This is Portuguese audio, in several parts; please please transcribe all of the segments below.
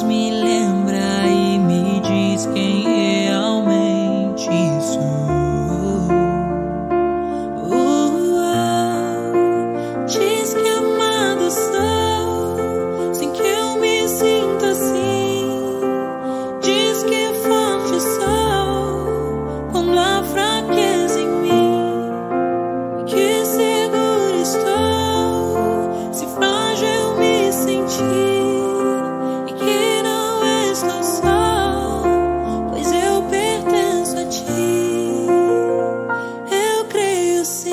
me lembra e me diz quem realmente sou. Diz que amado sou, sem que eu me sinta assim. Diz que forte sou, quando há fraqueza em mim. Que seguro estou, se frágil eu me sentir. E que não estou só, pois eu pertenço a ti. Eu creio sim,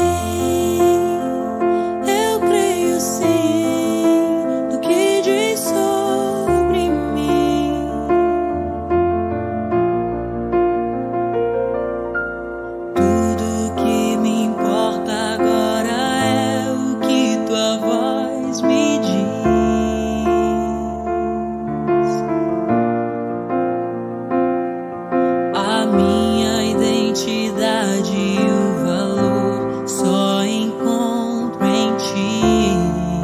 eu creio sim, no que diz sobre mim. Tudo que me importa agora é o que tua voz me diz. A minha identidade e o valor só encontro em ti.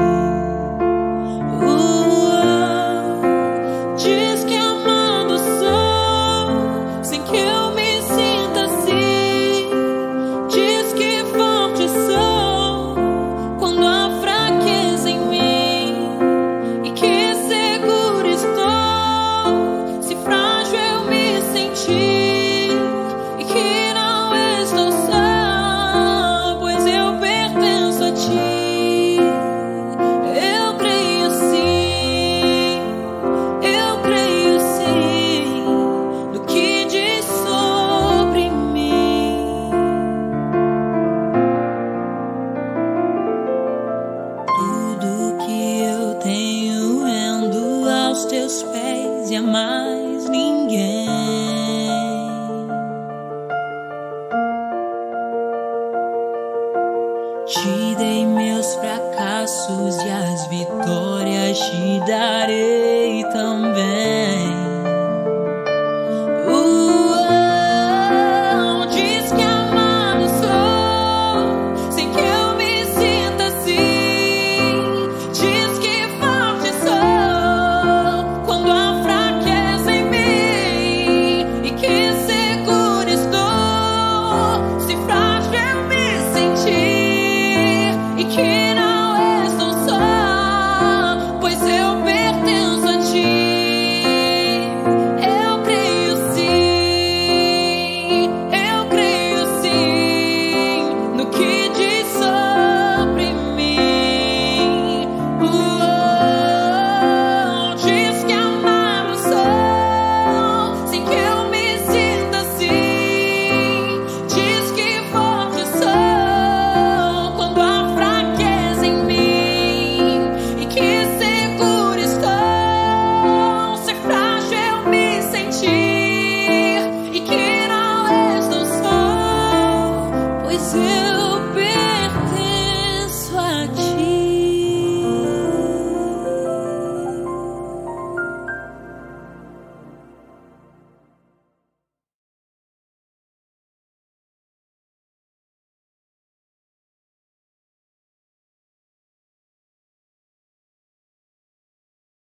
Diz que amado sou, sem que eu me sinta assim. Diz que forte sou, quando há fraqueza em mim. E que seguro estou, se frágil eu me sentir. E que não estou só, pois eu pertenço a ti. Eu creio sim, eu creio sim, no que diz sobre mim. Tudo que eu tenho rendo aos teus pés e a mais ninguém. Te dei meus fracassos e as vitórias te darei.